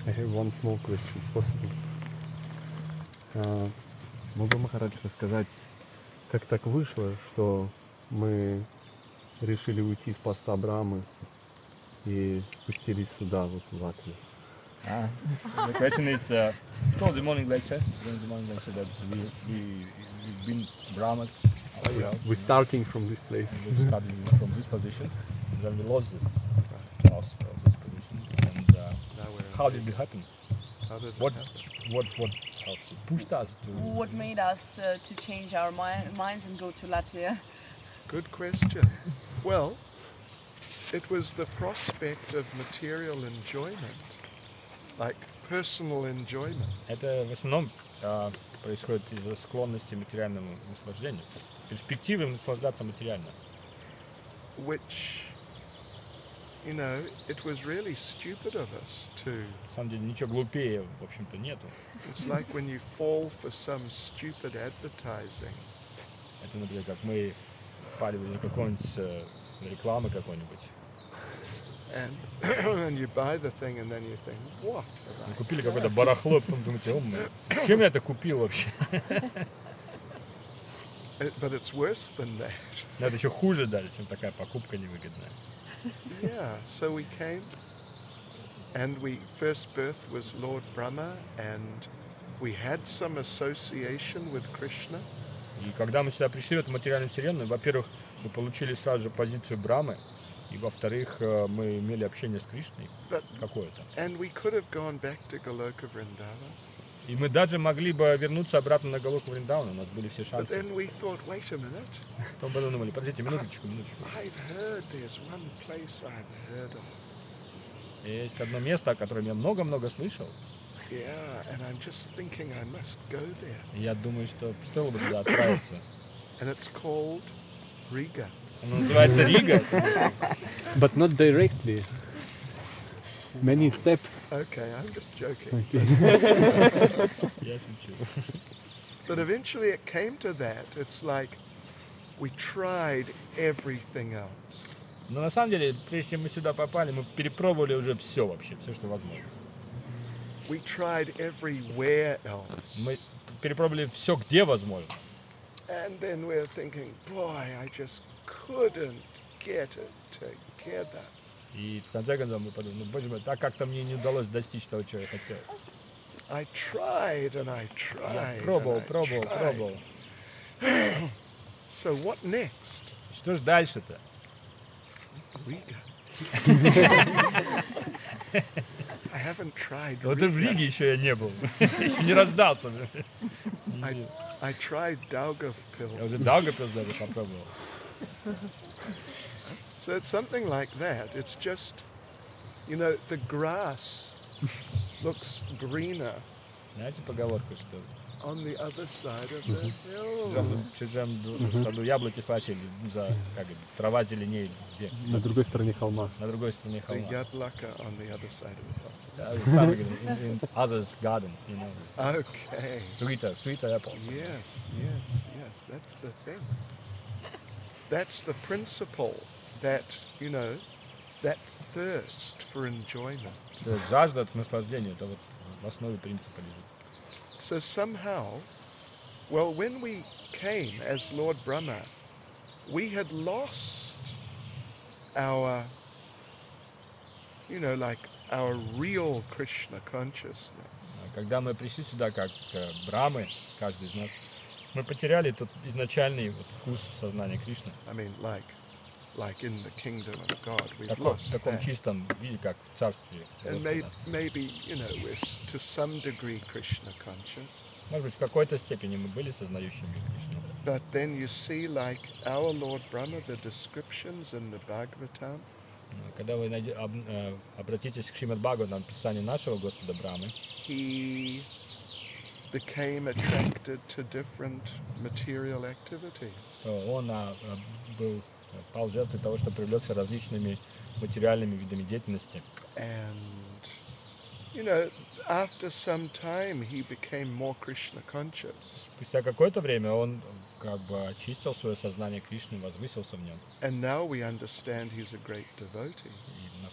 I have one small question, possible. Мог бы Махарадж рассказать, как так вышло, что мы решили уйти с поста Брамы и спустились сюда, вот в Латвию? The question is, the morning lecture, during the morning lecture that we've been Brahmas. We're starting from this place. We started from this position, then we lost this lost this position. And how did it happen? How did it What happen? Pushed us to? What made us to change our minds and go to Latvia? Good question. Well, it was the prospect of material enjoyment, like personal enjoyment. Это в основном происходит из-за склонности к материальному наслаждению, перспективы наслаждаться материально. Which, you know, it was really stupid of us to. На самом деле ничего глупее, в общем-то, нету. It's like when you fall for some stupid advertising. Это, например, как мы впаривали какой-нибудь рекламы какой-нибудь. And you buy the thing and then you think, what? Мы купили какое-то барахло, потом думаете, зачем я это купил вообще? But it's worse than that. Но это еще хуже даже, чем такая покупка невыгодная. Yeah, so we came, and first birth was Lord Brahma, and we had some association with Krishna. И когда мы сюда пришли, в эту материальную вселенную, во-первых, мы получили сразу же позицию Брамы, и во-вторых, мы имели общение с Кришной какое-то. And we could have gone back to Goloka Vrindavan. И мы даже могли бы вернуться обратно на Галоку Вриндаван, у нас были все But шансы. then we thought, wait a minute. Потом подумали, подождите, минуточку. I've heard there's one place I've heard of. Есть одно место, о котором я много-много слышал. Yeah, and I'm just thinking I must go there. И я думаю, что стоило бы туда отправиться. And it's called Riga. Оно называется Рига. But not directly. Many steps. Okay, I'm just joking. Я шучу. But eventually it came to that. It's like we tried everything else. Но на самом деле, прежде чем мы сюда попали, мы перепробовали уже все вообще, все, что возможно. We tried everywhere else. Мы перепробовали все, где возможно. And then we're thinking, boy, I just couldn't get it together. И в конце концов мы подумали, боже мой, так как-то мне не удалось достичь того, чего я хотел. I tried and I tried. Пробовал. So what next? Что ж дальше-то? Riga. I haven't tried Вот и в Riga. Риге еще я не был. Еще не рождался. I tried Daugavpil. Я уже Даугавпилс даже попробовал. So it's something like that. It's just, you know, the grass looks greener Знаете поговорку, что on the other side of the hill. в чужом саду яблоки слаще, трава зеленее где? На другой стороне холма. На другой стороне The холма. Yadlaka on the other side of the hill. In others garden, you know. Okay. Sweeter apple. Yes. That's the thing. That's the principle that, you know, that thirst for enjoyment. Жажда к наслаждению, это вот в основе принципа лежит. So somehow, well, when we came as Lord Brahma, we had lost our, you know, like our real Krishna consciousness. Когда мы пришли сюда как Брамы, каждый из нас, мы потеряли тот изначальный вот вкус сознания Кришны. I mean, like in the kingdom of God, we've В lost таком that. чистом виде, как в царстве And Господа. maybe, you know, we're to some degree Krishna conscious. Может быть, в какой-то степени мы были сознающими Кришну. But then you see, like our Lord Brahma, the descriptions in the Bhagavatam, Когда вы обратитесь к Шримад Бхагаватам, описанию нашего Господа Брамы, he became attracted to different material activities. он пал жертвой того, что привлекся различными материальными видами деятельности. And, you know, after some time, he became more Krishna conscious. Спустя какое-то время он как бы очистил свое сознание Кришны, возвысился в нем. And now we understand he's a great devotee. И на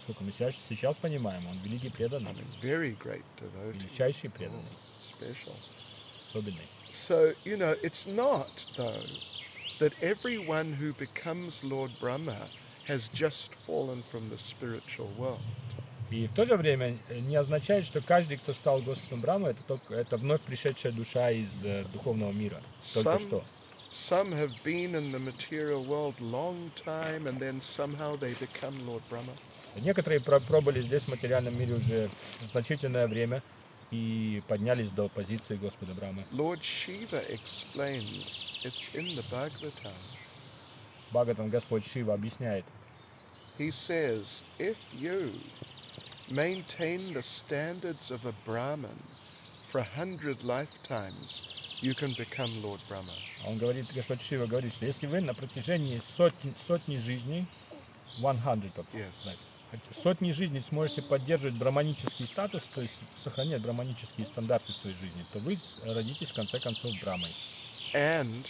насколько мы сейчас понимаем, он великий I преданный, mean, very great devotee. величайший преданный, Special. особенный. So, you know, it's not, though, that everyone who becomes Lord Brahma has just fallen from the spiritual world. И в то же время не означает, что каждый, кто стал Господом Брахмой, это вновь пришедшая душа из духовного мира. Только что. Some have been in the material world long time and then somehow they become Lord Brahma. Некоторые пробыли здесь в материальном мире уже значительное время и поднялись до позиции Господа Брахмы. Lord Shiva explains, it's in the Bhagavatam. Бхагаватам Господь Шива объясняет. He says, if you maintain the standards of a Brahmin for 100 lifetimes, you can become Lord Brahma. Он говорит, Господь Шива говорит, что если вы на протяжении сотни жизней, 100 Yes. right, сотни жизней сможете поддерживать браманический статус, то есть сохранять браманические стандарты в своей жизни, то вы родитесь в конце концов Брамой. And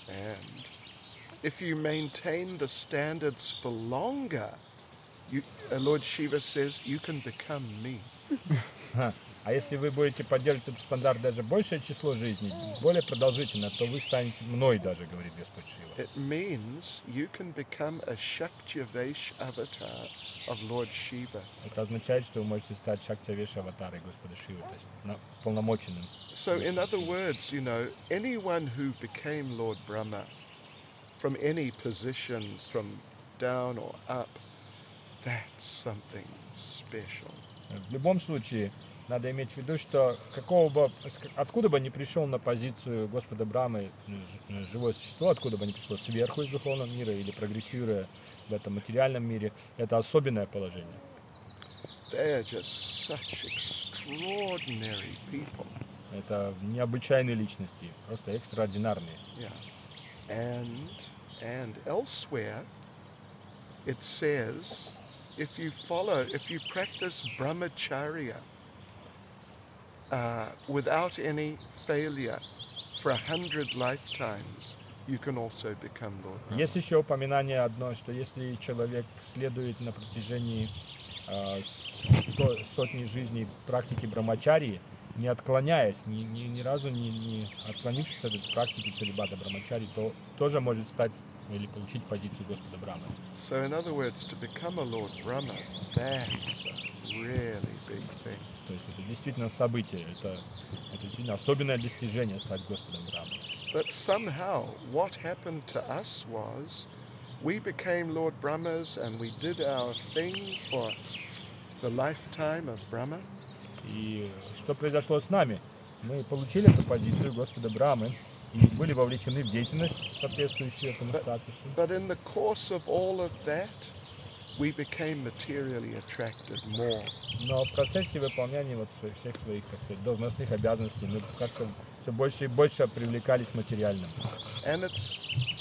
if you maintain the standards for longer, Lord Shiva says, you can become me. А если вы будете поддерживать этот стандарт даже большее число жизней, более продолжительно, то вы станете мной даже, говорит Господь Шива. It means you can become a Shaktivesh avatar of Lord Shiva. Это означает, что вы можете стать Шактивеша аватарой Господа Шивы, то есть полномоченным. So in other words, you know, anyone who became Lord Brahma from any position, from down or up, that's something special. В любом случае, надо иметь в виду, что откуда бы ни пришел на позицию Господа Брамы живое существо, откуда бы ни пришло, сверху из духовного мира или прогрессируя в этом материальном мире, это особенное положение. They are just such extraordinary people. Это необычайные личности, просто экстраординарные. Yeah. And elsewhere, it says, if you practice brahmacharya without any failure for 100 lifetimes, you can also become Lord Brahma. Есть еще упоминание одно, что если человек следует на протяжении сотни жизней практики брамачарии, не отклоняясь, ни разу не отклонившись от этой практики целибата брамачари, то тоже может стать или получить позицию Господа Брамы. So in other words, to become a Lord Brahma, that's a really big thing. То есть это действительно событие, это действительно особенное достижение стать Господом Брамы. But somehow, what happened to us was, we became Lord Brahmas and we did our thing for the lifetime of Brahma. И что произошло с нами? Мы получили эту позицию Господа Брамы и были вовлечены в деятельность, соответствующую этому статусу. But in the course of all of that, we became materially attracted more. Но в процессе выполнения всех своих, так сказать, должностных обязанностей мы как-то все больше и больше привлекались материальным. And it's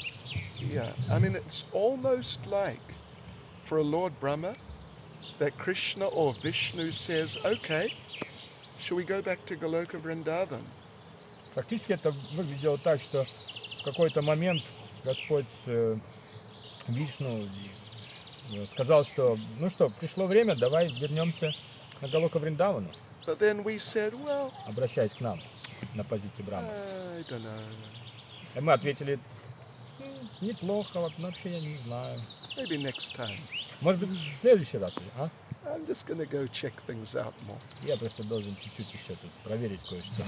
almost like for a Lord Brahma that Krishna or Vishnu says, okay, shall we go back to Goloka Vrindavan? Фактически это выглядело так, что в какой-то момент Господь Вишну сказал, что ну что, пришло время, давай вернемся на Галока Вриндавану. But then we said, well, Обращаясь к нам на позиции Брамы. I don't know. И мы ответили, неплохо, вот, но вообще я не знаю. Maybe next time. Может быть, в следующий раз, а? I'm just going to go check things out more. Я просто должен чуть-чуть еще тут проверить кое-что.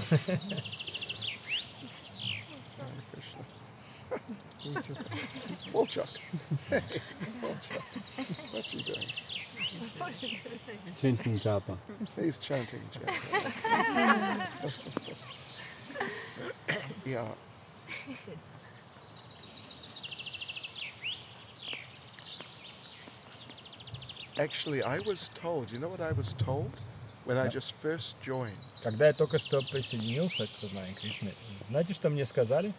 Hare Krishna. Walchuk. Hey, Walchuk. What you doing? Chanting japa. He's chanting japa. Yeah. Actually, I was told, you know what I was told? When I just first joined. Когда я только что присоединился к сознанию Кришны, знаете, что мне сказали?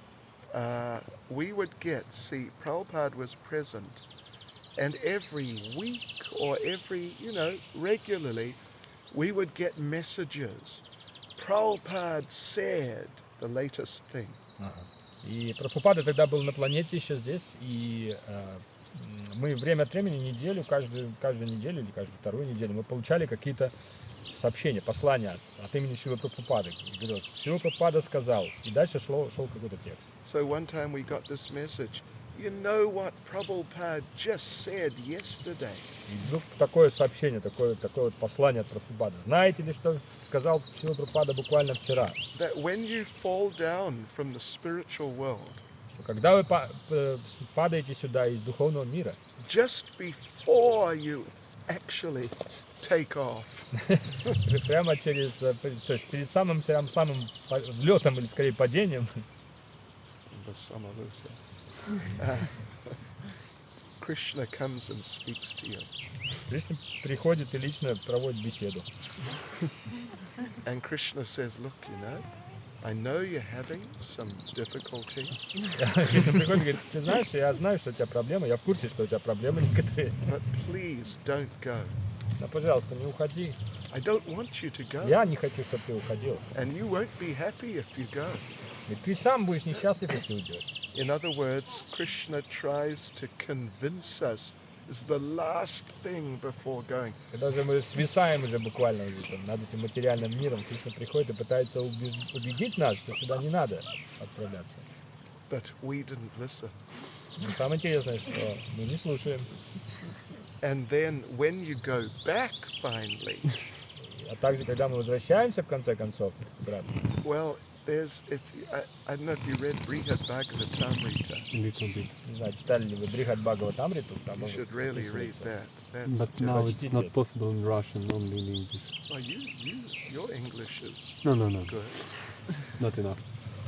We would get, Prabhupada was present, and every week or every, regularly, we would get messages. Prabhupada said the latest thing. И Прабхупада тогда был на планете еще здесь, и мы время от времени, неделю, каждую неделю или каждую вторую неделю мы получали какие-то сообщения, послания от имени Шрилы Прабхупады. Говорилось, Шрила Прабхупада сказал, и дальше шел какой-то текст. So one time we got this message. You know what Prabhupada just said yesterday? И вдруг такое сообщение, такое вот послание от Прабхупады. Знаете ли, что сказал Шрила Прабхупада буквально вчера? That when you fall down from the spiritual world, Что когда вы падаете сюда из духовного мира, just before you actually take off, прямо через, то есть перед самым взлетом или скорее падением, the Samaluta, Krishna comes and speaks to you. Кришна приходит и лично проводит беседу. And Krishna says, look, I know you're having some difficulty, Кришна приходит и говорит, ты знаешь, я знаю, что у тебя проблемы, я в курсе, что у тебя проблемы некоторые, but please don't go. но, пожалуйста, не уходи. I don't want you to go. Я не хочу, чтобы ты уходил. And you won't be happy if you go. И ты сам будешь несчастлив, если уйдешь. In other words, Krishna tries to convince us is the last thing before going. Когда же мы свисаем уже буквально над этим материальным миром, Кришна приходит и пытается убедить нас, что сюда не надо отправляться. But we didn't listen. Но самое интересное, что мы не слушаем. And then when you go back finally, А также, когда мы возвращаемся, в конце концов, брат, well, there's, I don't know if you read Brihad Bhagavatamrita. Little bit. не знаю, читали ли вы Брихат Бхагаватамриту, там You should really read описывается. that. That's But just, now it's Почтите. not possible in Russian, only in English. oh, your English is No, good. not enough.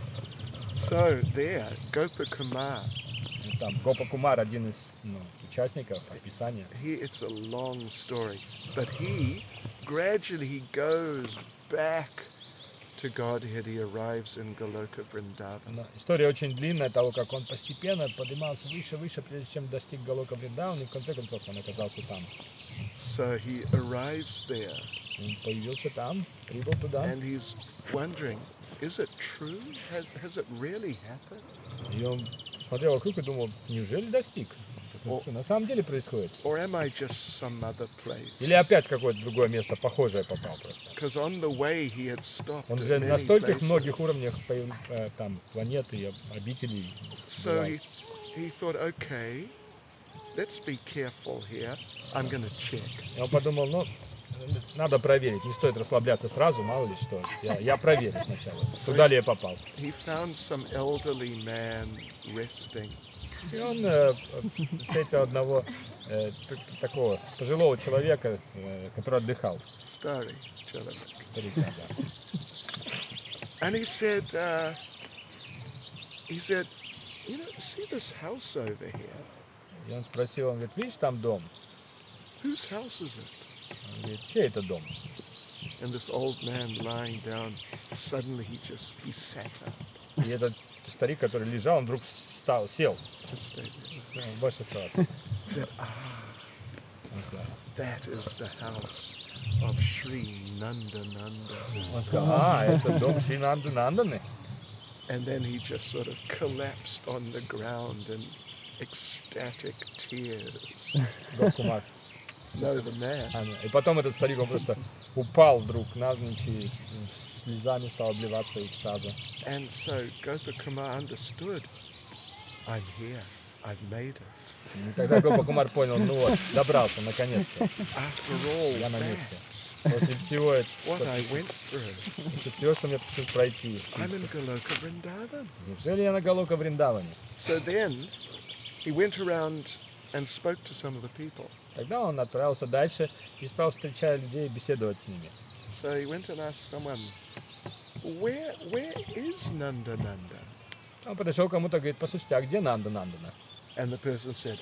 So there, Gopakumar, Там Гопа Кумар, один из участников описания. it's a long story, but he gradually goes back to Godhead. He arrives in Goloka Vrindavan. Но история очень длинная того, как он постепенно поднимался выше, прежде чем достиг Галока Вриндавана, и в конце концов он оказался там. So he arrives there Он появился там, прибыл туда, and he's wondering, is it true? Has it really happened? и он смотрел вокруг и думал, неужели достиг? Это что на самом деле происходит? Or am I just some other place? Или опять в какое-то другое место похожее попал просто? Because on the way he had stopped Он at же на many стольких places. многих уровнях там планеты и обителей So бывал. he thought, okay, let's be careful here. I'm going to check. И он подумал, надо проверить, не стоит расслабляться сразу, мало ли что. Я проверю сначала, куда ли я попал. He found some elderly man resting. И он встретил одного такого пожилого человека, который отдыхал. Starry человек. Старика, да. And he said, see this house over here? И он спросил, он говорит, видишь там дом? Whose house is it? Он говорит, чей это дом? And this old man lying down, suddenly he sat up И этот старик, который лежал, он вдруг сел. to stay there. Больше оставаться. He said, Он сказал, that is the house of Sri Nandananda. Он сказал, это дом Шри Нанданы. And then he just sort of collapsed on the ground in ecstatic tears. Гоп Кумар. No, the man. И потом этот старик, он просто упал вдруг навзничь и слезами стал обливаться экстаза. And so Gopakumar understood, I'm here, I've made it. И тогда Гопа Кумар понял, добрался наконец-то. After all Я на месте. that, После всего what I went through, после всего, что мне пришлось пройти. I'm in Goloka Vrindavan. Неужели я на Галока Вриндаване? So then he went around and spoke to some of the people. Тогда он отправился дальше и стал встречать людей и беседовать с ними. So he went and asked someone, where is Nanda Nanda? Он подошел к кому-то и говорит, послушайте, а где Нандана? And the person said,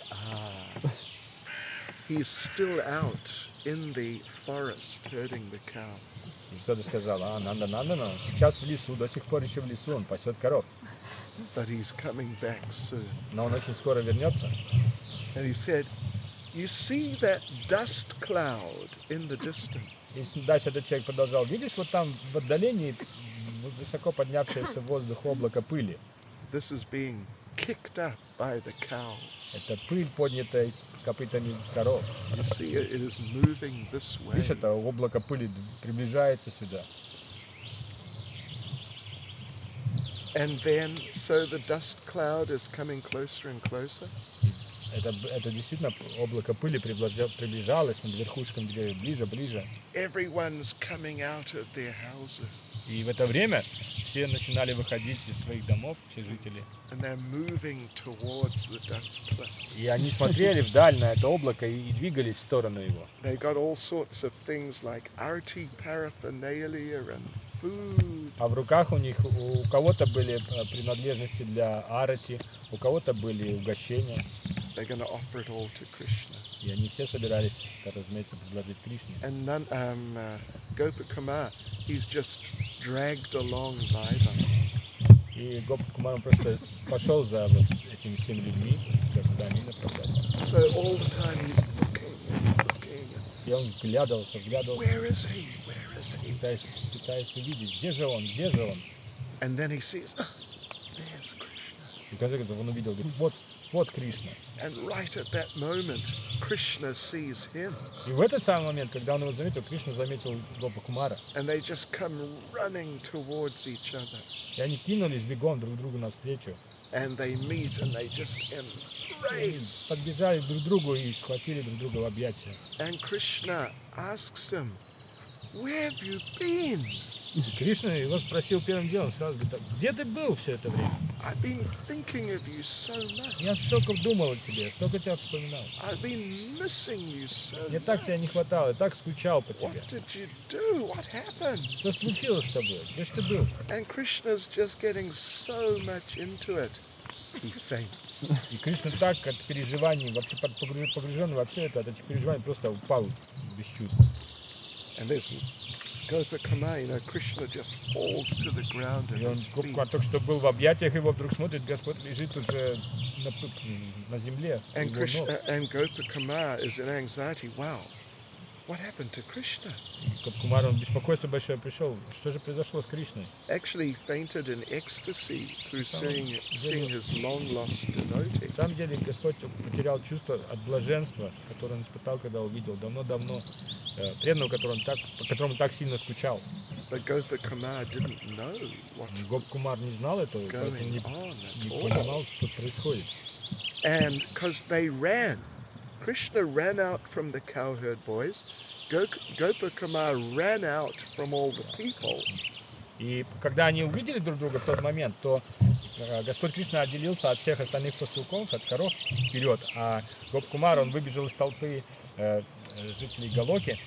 he's still out in the forest herding the cows. И кто-то сказал, Нандана, он сейчас в лесу, до сих пор еще в лесу, он пасет коров. But he's coming back soon. Но он очень скоро вернется. And he said, you see that dust cloud in the distance? И дальше этот человек продолжал, видишь, вот там в отдалении высоко поднявшееся в воздух облако пыли. This is being kicked up by the cows. Это пыль, поднятая копытами коров. You see, it is moving this way. Видишь, это облако пыли приближается сюда. And then, so the dust cloud is coming closer and closer. Это действительно облако пыли приближалось над верхушками деревьев, ближе. Everyone's coming out of their houses. И в это время все начинали выходить из своих домов, все жители. And they're moving towards the dust cloud. И они смотрели вдаль на это облако и двигались в сторону его. They got all sorts of things like arty paraphernalia and food. А в руках у них, у кого-то были принадлежности для арати, у кого-то были угощения. They're going to offer it all to Krishna. И они все собирались, разумеется, предложить Кришне. And Gopakumar, he's just dragged along by them. И Гопакумар просто пошел за вот этими всеми людьми, когда они направлялись. So all the time he's looking. И он вглядывался. Where is he? Where is he? Пытаясь увидеть, где же он. And then he sees, there's Krishna. И в конце концов он увидел, говорит, вот Кришна. And right at that moment, Krishna sees him. И в этот самый момент, когда он его заметил, Кришна заметил Гопакумара. And they just come running towards each other. И они кинулись бегом друг другу навстречу. And they meet and they just embrace. Подбежали друг к другу и схватили друг друга в объятия. And Krishna asks him, where have you been? И Кришна его спросил первым делом, сразу говорит, где ты был все это время? I've been thinking of you so much. Я столько думал о тебе, столько тебя вспоминал. I've been missing you so Мне так тебя не хватало, я так скучал по тебе. What did you do? What happened? Что случилось с тобой? Где ж ты был? And Krishna's just getting so much into it. He faints. И Кришна так от переживаний, вообще погруженный во все это, от этих переживаний просто упал без чувств. And there's Gopakumar, Krishna just falls to the ground at И он his feet. только что был в объятиях его, вдруг смотрит, Господь лежит уже на земле. у And его ног. and Gopakumar is in anxiety. Wow, what happened to Krishna? Гопакумар, он беспокойство большое пришел. Что же произошло с Кришной? Actually fainted in ecstasy through seeing his long-lost devotee. На самом деле Господь потерял чувство от блаженства, которое он испытал, когда увидел давно-давно преданного, по которому он так сильно скучал. But Gopakumar didn't know what Гопакумар не знал этого, поэтому going не on at all. понимал, что происходит. And because they ran, Krishna ran out from the cowherd boys. Gopakumar ran out from all the people. И когда они увидели друг друга в тот момент, то Господь Кришна отделился от всех остальных пастухов, от коров вперед, а Гопакумар, он выбежал из толпы жителей Галоки.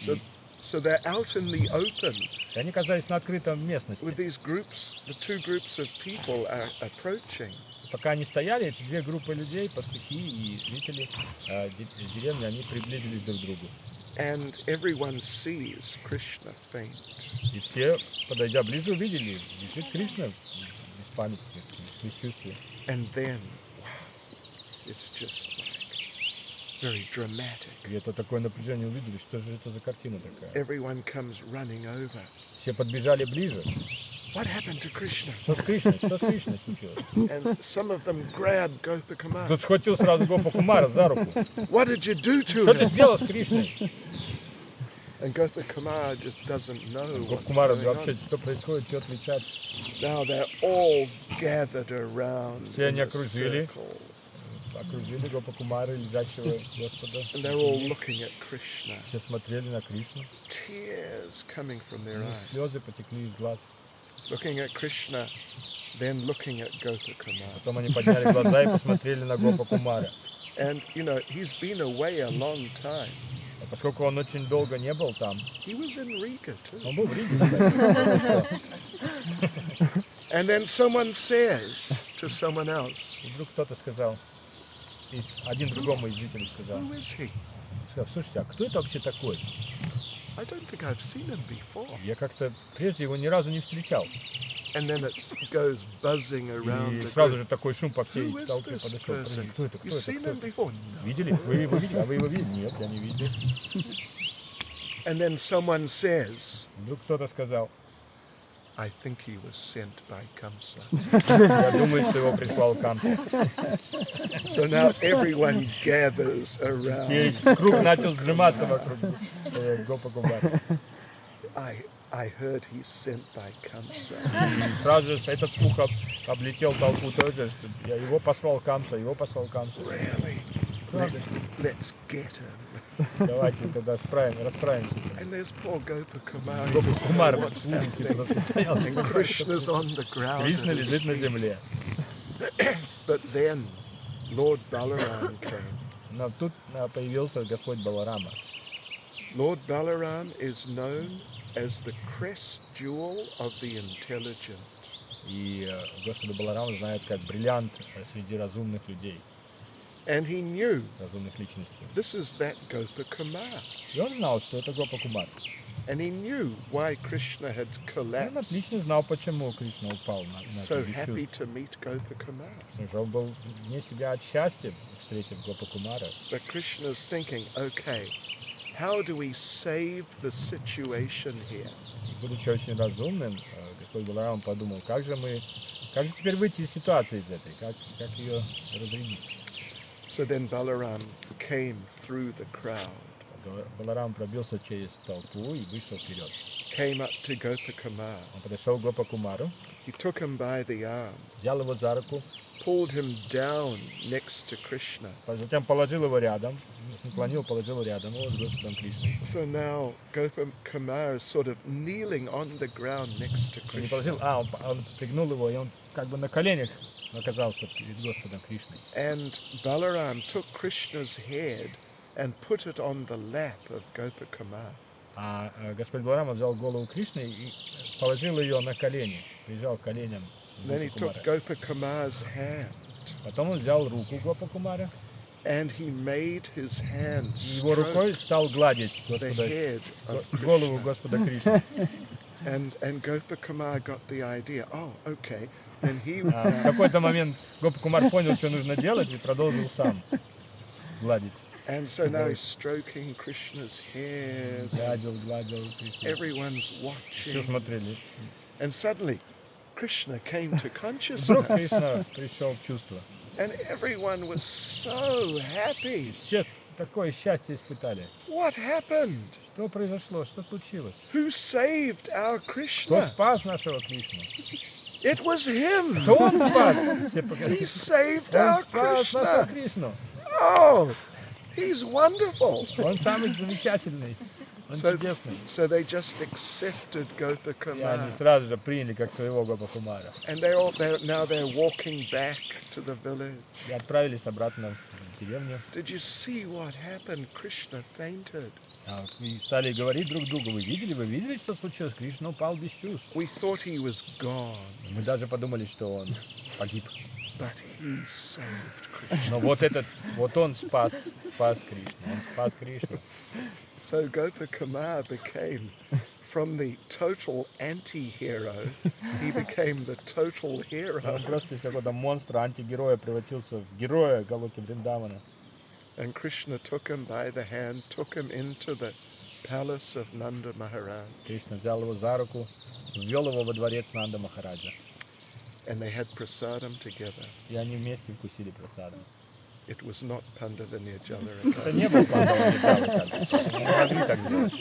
So they're out in the open И они оказались на открытом местности. with these groups, the two groups of people are approaching. Пока они стояли, эти две группы людей, пастухи и жители деревни, они приблизились друг к другу. And everyone sees Krishna faint. И все, подойдя ближе, увидели, лежит Кришна в беспамятстве, в бесчувствии. And then, wow, it's just like very dramatic. И это такое напряжение увидели, что же это за картина такая. Everyone comes running over. Все подбежали ближе. What happened to Krishna? Что с Кришной? Что с Кришной случилось? And some of them grab Gopakumar. Тут схватил сразу Гопакумара за руку. What did you do to Что ты him? сделал с Кришной? And Gopakumar just doesn't know what's Гопакумар going вообще, on. что происходит, что отвечать. Now they're all gathered around Все in они a окружили. circle. Окружили Гопакумара, лежащего Господа. And they're all looking at Krishna. Все смотрели на Кришну. Tears coming from У their них eyes. слезы потекли из глаз. Looking at Krishna, then looking at Gopakumar. Потом они подняли глаза и посмотрели на Гопакумара. And, he's been away a long time. А поскольку он очень долго не был там, He was in Riga too. он был в Риге, кстати, если что. And then someone says to someone else, И вдруг кто-то сказал, один другому из жителей сказал, who is he? слушайте, а кто это вообще такой? I don't think I've seen him before. Я как-то прежде его ни разу не встречал. And then it goes buzzing around И the сразу group. же такой шум по всей Who is толпе this подошел. person? Кто это? Кто You've это? seen Кто him это? before? No. Видели? Вы его видели? А вы его видели? Нет, я не видел. And then someone says, Вдруг кто-то сказал, I think he was sent by Kamsa. Я думаю, что его прислал Камса. So now everyone gathers around. Весь круг начал сжиматься вокруг Гопа Кумара. I heard he's sent by Kamsa. И сразу же этот слух облетел толпу тоже, что его послал Камса, его послал Камса. Really? Правда? Let's get him. Давайте тогда расправимся. And there's poor Gopa Kumar. He Гопа doesn't know Кумар what's в ужасе happening. просто стоял. And Krishna's on the ground. Кришна at his лежит на feet. земле. But then Lord Balaram came. Но тут появился Господь Баларама. Lord Balaram is known as the crest jewel of the intelligent. И Господа Баларама знают как бриллиант среди разумных людей, And he knew разумных личностей. this is that Gopa Kumar. И он знал, что это Гопа Кумар. And he knew why Krishna had И он collapsed. отлично знал, почему Кришна упал на So это без happy чувств. to meet Gopa Kumar. Потому что он был вне себя от счастья, встретив Гопа Кумара. But Krishna's thinking, okay, how do we save the situation here? И, будучи очень разумным, Господь Баларам подумал, как же теперь выйти из ситуации из этой, как ее разрядить. So then Balaram came through the crowd, Баларам пробился через толпу и вышел вперед. came up to Gopa Kumar. Он подошел к Гопа Кумару, He took him by the arm, взял его за руку, pulled him down next to Krishna. затем положил его рядом, наклонил, положил его рядом вот, с Господом Кришной. So now Gopa Kumar is sort of kneeling on the ground next to Он не Krishna. положил, он пригнул его, и он как бы на коленях оказался перед Господом Кришной. And Balaram took Krishna's head and put it on the lap of Gopa Kumar. А Господь Баларам взял голову Кришны и положил ее на колени, прижал к коленям Then he Гопа took Кумара. Gopa Kumar's hand Потом он взял руку Гопа Кумара, and he made his hand и его рукой stroke стал гладить the Господа, head of голову Krishna. Господа Кришны. And Gopa Kumar got the idea. Oh, okay. Then he В какой-то момент Гопа Кумар понял, что нужно делать, и продолжил сам гладить. and so now he's stroking Krishna's hair. Гладил Кришну. Everyone's Все watching. смотрели. And suddenly Krishna came to Вдруг consciousness. Кришна пришел в чувство. And everyone was so happy. Все такое счастье испытали. What happened? Что произошло? Что случилось? Who saved our Кто Krishna? спас нашего Кришну? It was him. Кто он спас? Все He показали. saved Он our спас нашего Krishna. Кришну. Oh, he's wonderful. Он самый замечательный. Он So, чудесный. so they just accepted Gopa И Kumar. они сразу же приняли как своего Гопа Кумара. And now they're walking back to the village. И отправились обратно в деревню. Did you see what happened? Krishna fainted. И стали говорить друг другу, вы видели, что случилось? Кришна упал без чувств. We thought he was gone, Мы даже подумали, что он погиб. but he saved Krishna. Но вот он спас Кришну. Он спас Кришну. So Gopa Kumar became, from the total anti-hero, he became the total Он hero. просто из какого-то монстра, антигероя превратился в героя Галоки Вриндавана. And Krishna took him by the hand, took him into the palace of Nanda Maharaj. Кришна взял его за руку, ввел его во дворец Нанда Махараджа. And they had prasadam together. И они вместе вкусили просаду. It was not Pandava Это Nirjala. не был Пандава Нидава, они не могли так сделать.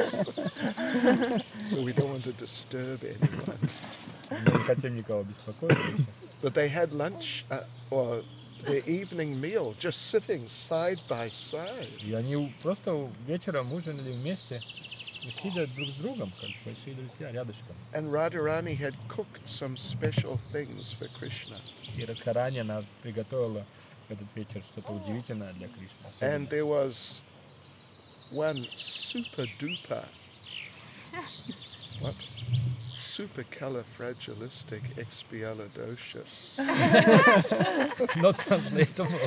So we don't want to disturb anyone. Мы не хотим никого беспокоить. еще. But they had lunch or their evening meal just sitting side by side. И они просто вечером ужинали вместе, сидя друг с другом, как большие друзья, рядышком. And Radharani had cooked some special things for Krishna. И Радхарани она приготовила в этот вечер что-то удивительное для Кришны. And особенное. there was one super duper, what? Supercalifragilisticexpialidocious. Not translatable.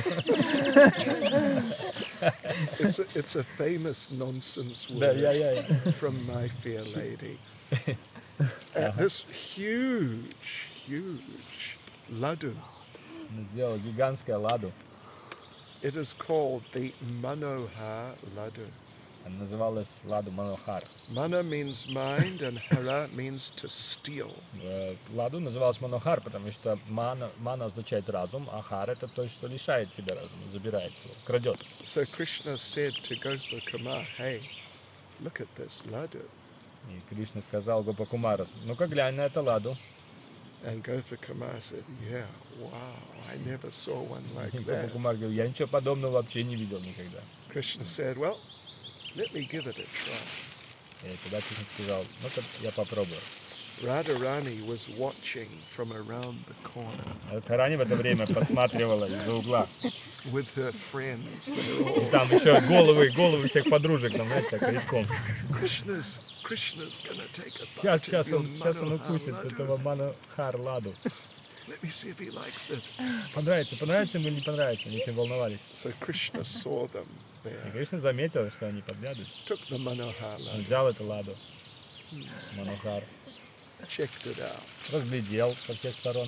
It's a famous nonsense Да, word я. from My Fair Lady. This huge laddu. Он сделал гигантское ладу. It is called the Manohar laddu. Она называлась ладу Манохар. Mana means mind and hara means to steal. Ладу называлась Манохар, потому что мана означает разум, а хар это то, что лишает тебя разума, забирает его, крадет. So Krishna said to Gopakuma, hey, look at this laddu. И Кришна сказал Гопакумару: ну-ка глянь на это ладу. And Gopakuma said, yeah, wow, I never saw one like И that. Гопакумар говорил: я ничего подобного вообще не видел никогда. Krishna said, well, let me give it a try. И тогда Кришна сказал: ну-ка я попробую. Radharani was watching from around the corner Радхарани в это время подсматривала из-за угла. with her friends. They're И all, там еще головы всех подружек, там, знаете, так, редком. Krishna's gonna take a bite Сейчас of он your укусит Manohar этого laddu. Манохар ладу. Let me see if he likes it. Понравится ему или не понравится, они очень волновались. So Krishna saw them И there, Кришна заметил, что они подглядывают. took the Manohar Он laddu, взял эту ладу, Манохар, checked it out, разглядел со всех сторон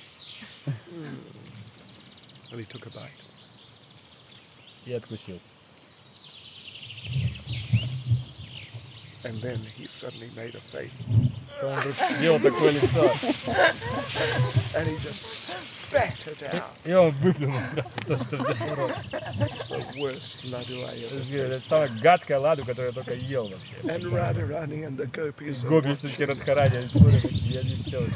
and he took a bite. и откусил. And then he suddenly made a face, То он вдруг сделал такое лицо, and he just spat it out. и он выплюнул просто то, что взял в рот. It's the worst laddu I ever Это tasted. самая гадкая ладу, которую я только ел вообще. And Radharani and the gopis are Гоби все watching. Радхарани, они смотрят, такие, они все.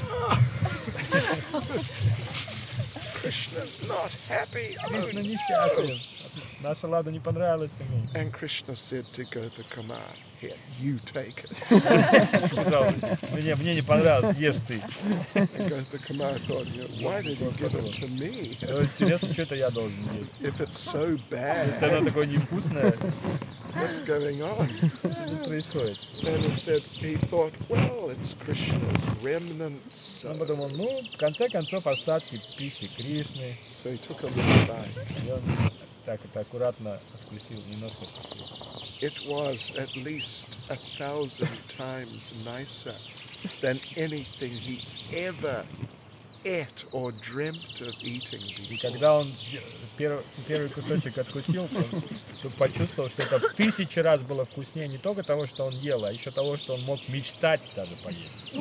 Krishna's not happy. Кришна Oh, несчастлив. Наша лада не понравилась ему. And Krishna said to Gopakuma, here, you take it. Он сказал: мне не понравилось, ешь ты. And Gopakuma thought, why did you give it to me? Интересно, что это я должен есть? If it's so Если оно bad, такое невкусное, what's going on? что происходит? And he thought, well, it's Krishna's remnants. Он подумал: ну, в конце концов, остатки пищи Кришны. So he took a little bite. И он так это аккуратно откусил, немножко откусил. It was at least 1,000 times nicer than anything he ever ate or dreamt of eating И before. когда он первый кусочек откусил, то почувствовал, что это в 1000 раз было вкуснее не только того, что он ел, а еще того, что он мог мечтать даже поесть.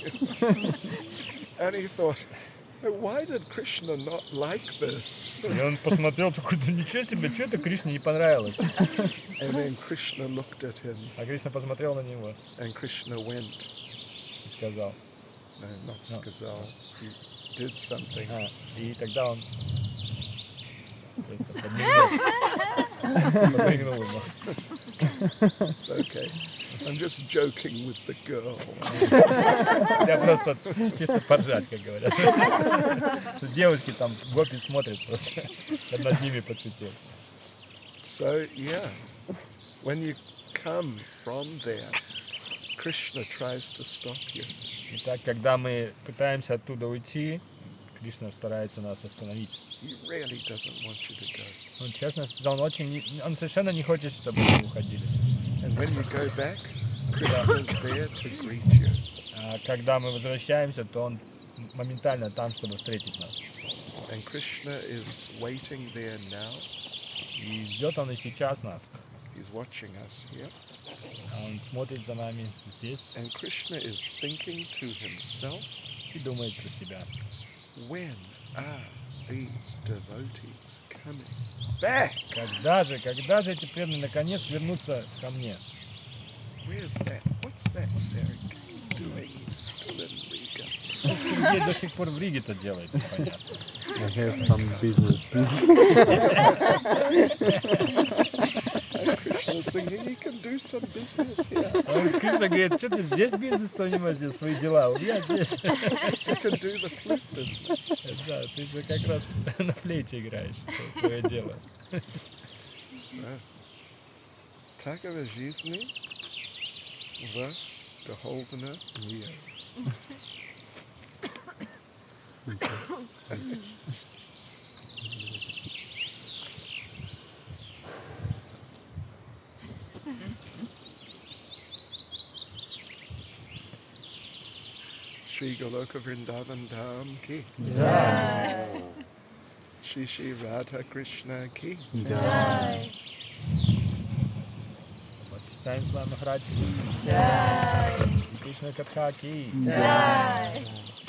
And he thought, why did Krishna not like this? И он посмотрел такой: да ничего себе, что это Кришне не понравилось? And then Krishna looked at him, А Кришна посмотрел на него and Krishna went, и сказал: no, not No. Skazal, he did something. И тогда он просто подмигнул ему. It's okay. I'm just joking with the girls. Я просто чисто поджать, как говорят. Что девочки там, гопи смотрят просто. Я над ними подшутил. So, yeah, when you come from there, Krishna tries to stop you. Итак, когда мы пытаемся оттуда уйти, Кришна старается нас остановить. He really doesn't want you to go. Он честно, он совершенно не хочет, чтобы мы уходили. And when you go back, Krishna's there to greet you. А когда мы возвращаемся, то он моментально там, чтобы встретить нас. And Krishna is waiting there now. И ждет он и сейчас нас. He's watching us here. А он смотрит за нами здесь And Krishna is thinking to himself, и думает про себя. when are these devotees coming back? Когда же эти преданные наконец вернутся ко мне? Where's that? What's that Sergei doing? He's still in Riga. Что Сергей до сих пор в Риге-то делает, непонятно. I have some business. And Krishna's thinking he can do some business here. А Кришна говорит: что ты здесь бизнесом занимаешься, свои дела, вот я здесь. He can do the flute business. Да, ты же как раз на флейте играешь, это твое дело. So, такова жизни в духовном мире. Shri Goloka Vrindavan Dham ki. Shri Shri Radha Krishna ki. Сайн Свами Махарадж ки, Jai. Кришна Катха ки. Jai.